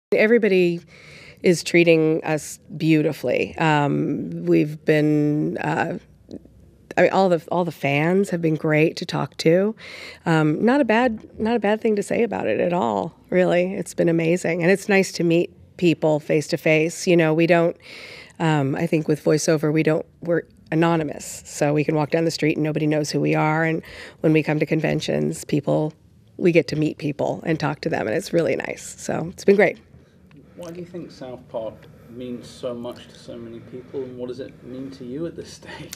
Everybody is treating us beautifully. We've been, all the fans have been great to talk to. Not a bad thing to say about it at all. Really, it's been amazing, and it's nice to meet people face to face. We don't. I think with voiceover, we're anonymous, so we can walk down the street and nobody knows who we are. And when we come to conventions, we get to meet people and talk to them, and it's really nice. So it's been great. Why do you think South Park means so much to so many people, and what does it mean to you at this stage?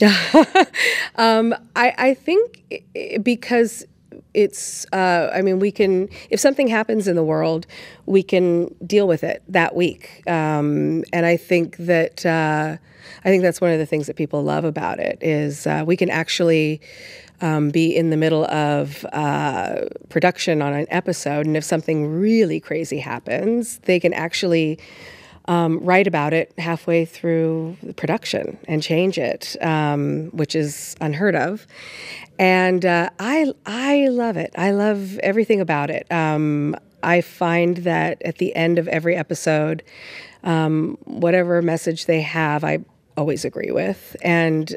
I think because it's, we can, if something happens in the world, we can deal with it that week. And I think that's one of the things that people love about it is we can actually be in the middle of production on an episode, and if something really crazy happens, they can actually write about it halfway through the production and change it, which is unheard of. And I love it. I love everything about it. I find that at the end of every episode, whatever message they have, I always agree with. And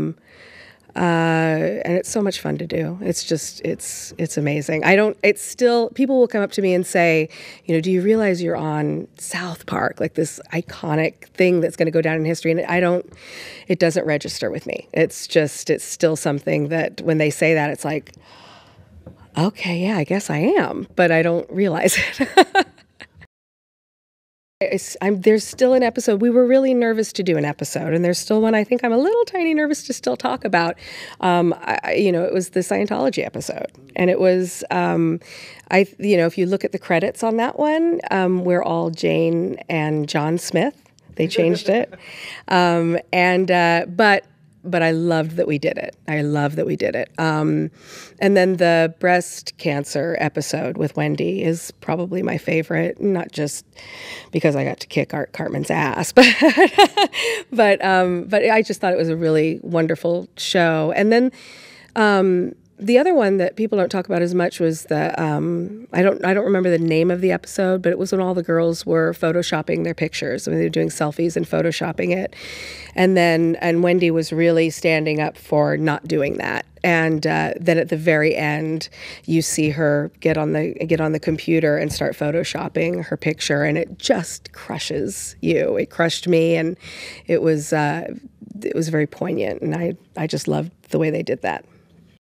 it's so much fun to do. It's amazing. People will come up to me and say, do you realize you're on South Park, like this iconic thing that's going to go down in history? And it doesn't register with me. It's still something that when they say that, it's like, okay, yeah, I guess I am, but I don't realize it. There's still an episode. We were really nervous to do an episode, and there's still one I think I'm a little tiny nervous to still talk about. It was the Scientology episode, and it was, if you look at the credits on that one, we're all Jane and John Smith. They changed it, but I loved that we did it. And then the breast cancer episode with Wendy is probably my favorite, not just because I got to kick Art Cartman's ass, but I just thought it was a really wonderful show. And then the other one that people don't talk about as much was I don't remember the name of the episode, but it was when all the girls were photoshopping their pictures. They were doing selfies and photoshopping it, and Wendy was really standing up for not doing that. And then at the very end, you see her get on the computer and start photoshopping her picture, and it just crushes you. It crushed me, and it was very poignant, and I just loved the way they did that.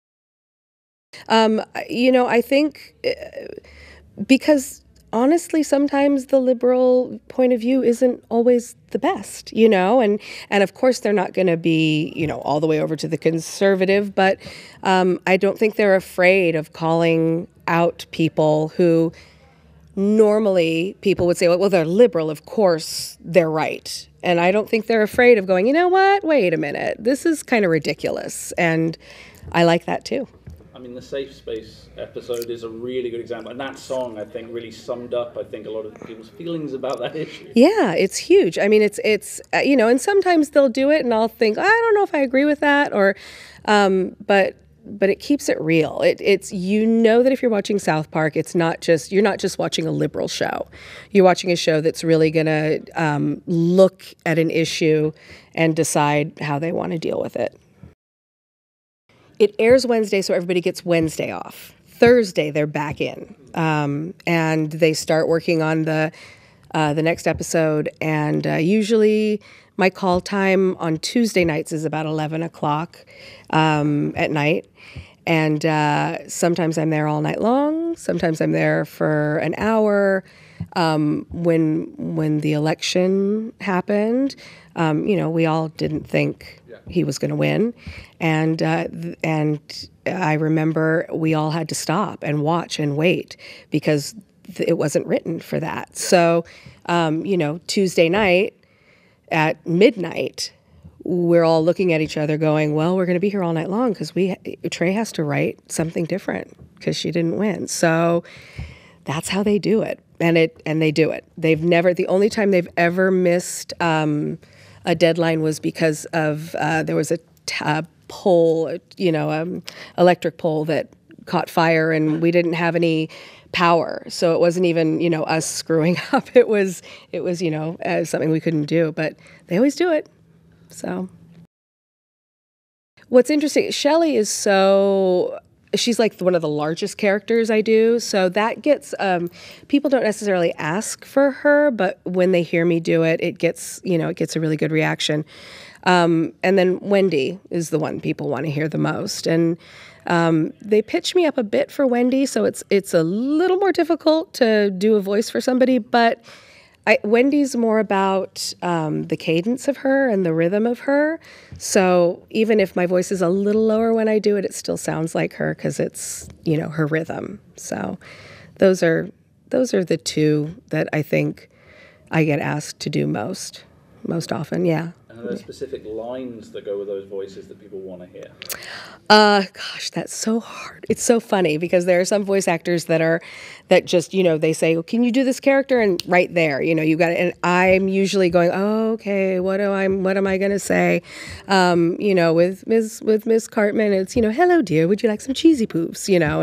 I think because honestly, sometimes the liberal point of view isn't always the best, and of course they're not going to be, all the way over to the conservative, but I don't think they're afraid of calling out people who normally people would say, well, they're liberal, of course they're right. And I don't think they're afraid of going, you know what, wait a minute, this is kind of ridiculous. And I like that too. The Safe Space episode is a really good example, and that song I think really summed up a lot of people's feelings about that issue. Yeah, it's huge. It's and sometimes they'll do it, and I'll think, I don't know if I agree with that, or, but it keeps it real. It's that if you're watching South Park, you're not just watching a liberal show. You're watching a show that's really going to look at an issue and decide how they want to deal with it. It airs Wednesday, so everybody gets Wednesday off. Thursday, they're back in, and they start working on the next episode. And usually, my call time on Tuesday nights is about 11 o'clock at night. And sometimes I'm there all night long. Sometimes I'm there for an hour. When the election happened, we all didn't think he was going to win, and I remember we all had to stop and watch and wait because it wasn't written for that. So, Tuesday night at midnight, we're all looking at each other going, well, we're going to be here all night long because Trey has to write something different because she didn't win. So that's how they do it. And they do it. The only time they've ever missed a deadline was because of there was a pole, electric pole that caught fire, and we didn't have any power. So it wasn't even, us screwing up. It was, something we couldn't do, but they always do it. So what's interesting, Shelley is she's like one of the largest characters I do. So that gets, people don't necessarily ask for her, but when they hear me do it, it gets a really good reaction. And then Wendy is the one people want to hear the most. And they pitch me up a bit for Wendy, so it's a little more difficult to do a voice for somebody, but Wendy's more about the cadence of her and the rhythm of her. So even if my voice is a little lower when I do it, it still sounds like her because it's, her rhythm. So those are the two that I think I get asked to do most often, yeah. And are there specific lines that go with those voices that people want to hear? Gosh, that's so hard. It's so funny because there are some voice actors that just, they say, well, can you do this character? And right there, you got it. And I'm usually going, oh, okay, what am I going to say? With Miss Cartman, it's, hello, dear, would you like some cheesy poofs?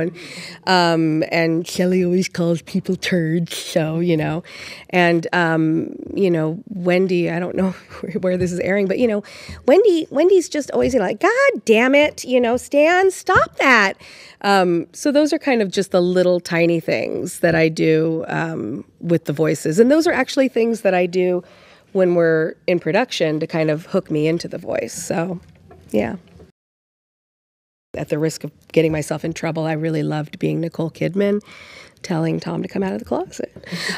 And Shelley always calls people turds. So, and, Wendy, I don't know where this is airing, but, Wendy's just always like, God damn it, Stan, stop that. So those are kind of just the little tiny things that I do with the voices. And those are actually things that I do when we're in production to kind of hook me into the voice. So, yeah. At the risk of getting myself in trouble, I really loved being Nicole Kidman, telling Tom to come out of the closet.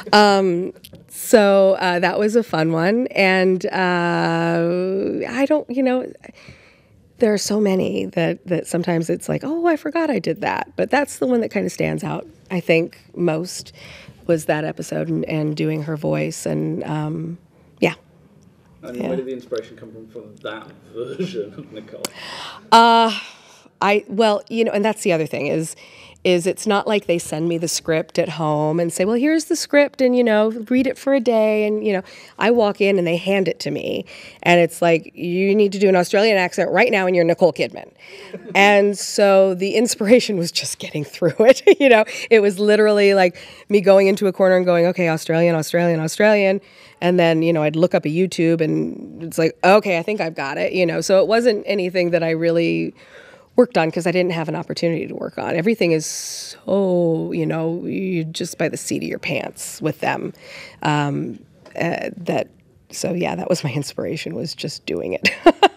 So that was a fun one. And there are so many that sometimes it's like, oh, I forgot I did that. But that's the one that kind of stands out, I think, most was that episode and doing her voice. And, yeah. And where did the inspiration come from that version of Nicole? And that's the other thing is it's not like they send me the script at home and say, well, here's the script and, read it for a day. And, I walk in and they hand it to me and it's like, you need to do an Australian accent right now and you're Nicole Kidman. And so the inspiration was just getting through it. It was literally like me going into a corner and going, okay, Australian. And then, I'd look up a YouTube and it's like, okay, I think I've got it, So it wasn't anything that I really worked on because I didn't have an opportunity to work on. Everything is so, you're just by the seat of your pants with them. That was my inspiration, was just doing it.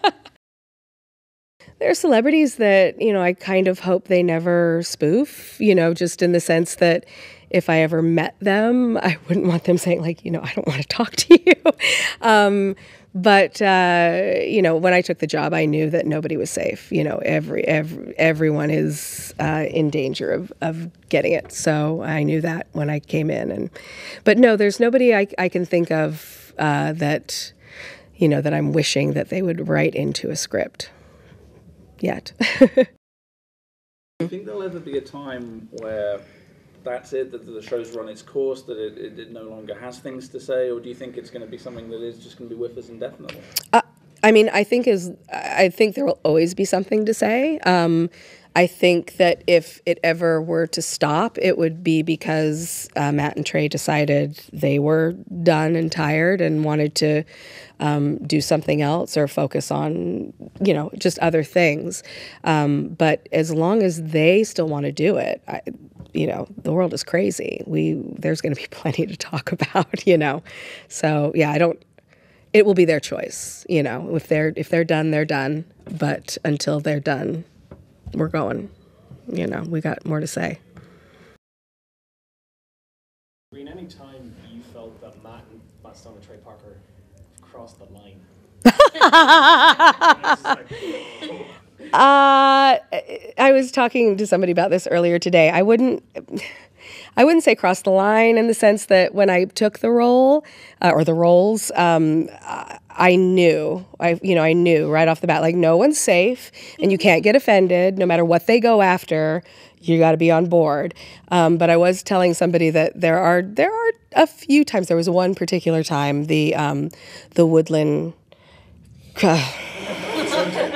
There are celebrities that, I kind of hope they never spoof, just in the sense that if I ever met them, I wouldn't want them saying like, I don't want to talk to you. But when I took the job, I knew that nobody was safe. Everyone is in danger of getting it. So I knew that when I came in. But no, there's nobody I can think of that I'm wishing that they would write into a script yet. Do you think there'll ever be a time where that's it, that the show's run its course, that it no longer has things to say, or do you think it's going to be something that is just going to be with us indefinitely? I think there will always be something to say. I think that if it ever were to stop, it would be because Matt and Trey decided they were done and tired and wanted to do something else or focus on, just other things. But as long as they still want to do it, the world is crazy. There's going to be plenty to talk about, So yeah, it will be their choice, if they're done, they're done. But until they're done, we're going, we got more to say. Any time you felt that Matt Stone and Trey Parker crossed the line? I was talking to somebody about this earlier today. I wouldn't say cross the line in the sense that when I took the role or the roles, I knew right off the bat, like no one's safe and you can't get offended no matter what they go after. You got to be on board. But I was telling somebody that there are a few times. There was one particular time, the Woodland.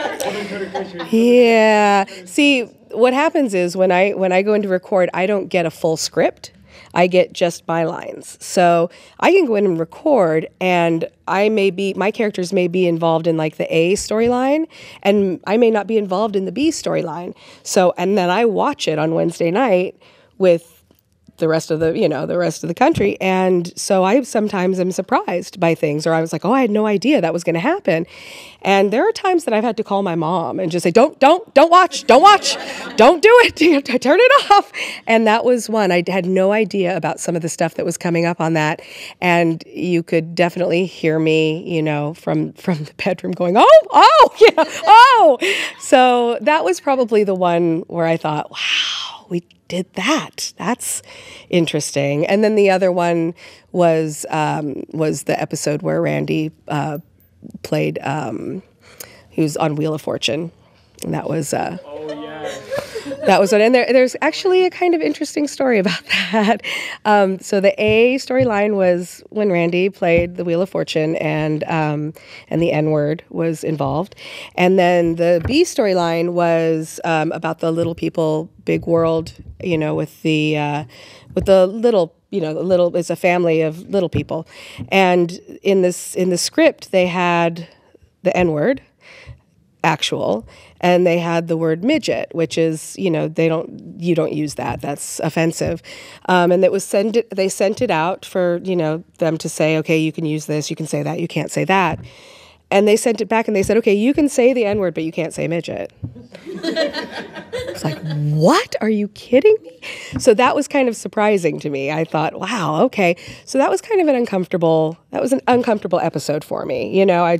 Yeah. See, what happens is when I go in to record, I don't get a full script. I get just my lines. So I can go in and record, and my characters may be involved in like the A storyline, and I may not be involved in the B storyline. So, and then I watch it on Wednesday night with the rest of the country. And so I sometimes am surprised by things, or I was like, oh, I had no idea that was going to happen. And there are times that I've had to call my mom and just say, don't watch, don't do it, turn it off. And that was one. I had no idea about some of the stuff that was coming up on that. And you could definitely hear me, from the bedroom going, oh. So that was probably the one where I thought, wow, we did that. That's interesting. And then the other one was the episode where Randy played. He was on Wheel of Fortune, and that was. Oh yeah. That was one. And there's actually a kind of interesting story about that. So the A storyline was when Randy played the Wheel of Fortune, and the N-word was involved. And then the B storyline was about the little people, big world, with the little, it's a family of little people. And in the script, they had the N-word, actual, and they had the word midget, which is, you don't use that. That's offensive. And they sent it out for, them to say, okay, you can use this, you can say that, you can't say that. And they sent it back and they said, okay, you can say the N-word, but you can't say midget. It's like, what? Are you kidding me? So that was kind of surprising to me. I thought, wow, okay. So that was kind of an uncomfortable episode for me.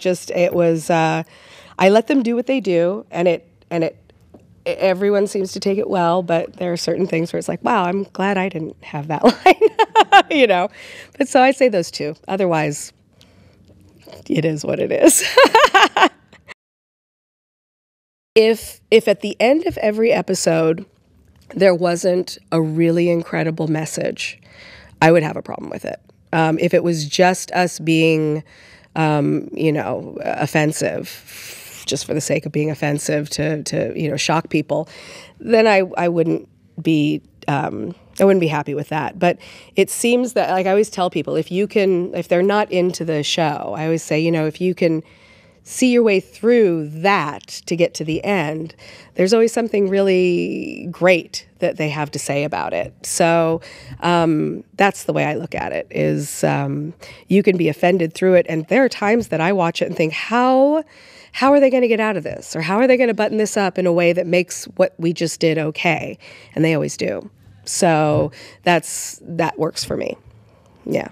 I let them do what they do, and everyone seems to take it well, but there are certain things where it's like, wow, I'm glad I didn't have that line, But so I'd say those two. Otherwise, it is what it is. If at the end of every episode there wasn't a really incredible message, I would have a problem with it. If it was just us being, offensive, just for the sake of being offensive to shock people, then I wouldn't be happy with that. But it seems that, like I always tell people, if they're not into the show, I always say, if you can see your way through that to get to the end, there's always something really great that they have to say about it. So that's the way I look at it, is you can be offended through it. And there are times that I watch it and think, how are they going to get out of this? Or how are they going to button this up in a way that makes what we just did okay? And they always do. So that works for me. Yeah.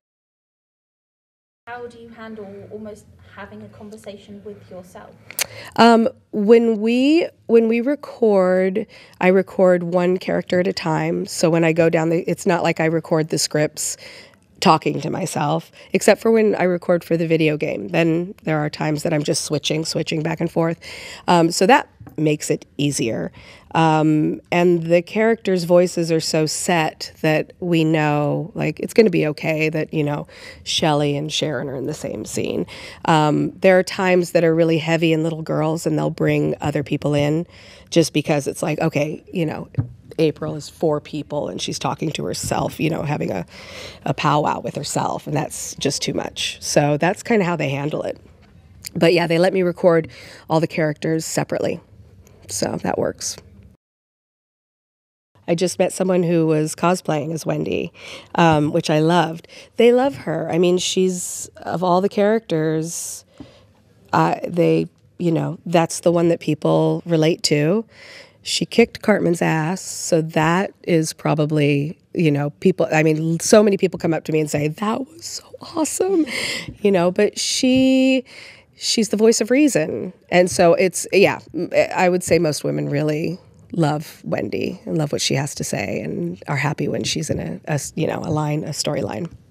How do you handle almost having a conversation with yourself? When we record, I record one character at a time. So when I go down it's not like I record the scripts talking to myself, except for when I record for the video game. Then there are times that I'm just switching back and forth. So that makes it easier. And the characters' voices are so set that we know, like, it's going to be okay that, Shelley and Sharon are in the same scene. There are times that are really heavy in little girls, and they'll bring other people in just because it's like, okay, April is 4 people and she's talking to herself, having a powwow with herself, and that's just too much. So that's kind of how they handle it. But yeah, they let me record all the characters separately. So that works. I just met someone who was cosplaying as Wendy, which I loved. They love her. I mean, she's, of all the characters, that's the one that people relate to. She kicked Cartman's ass, so that is probably, people, I mean, so many people come up to me and say, that was so awesome, but she's the voice of reason. And so I would say most women really love Wendy and love what she has to say and are happy when she's in a storyline.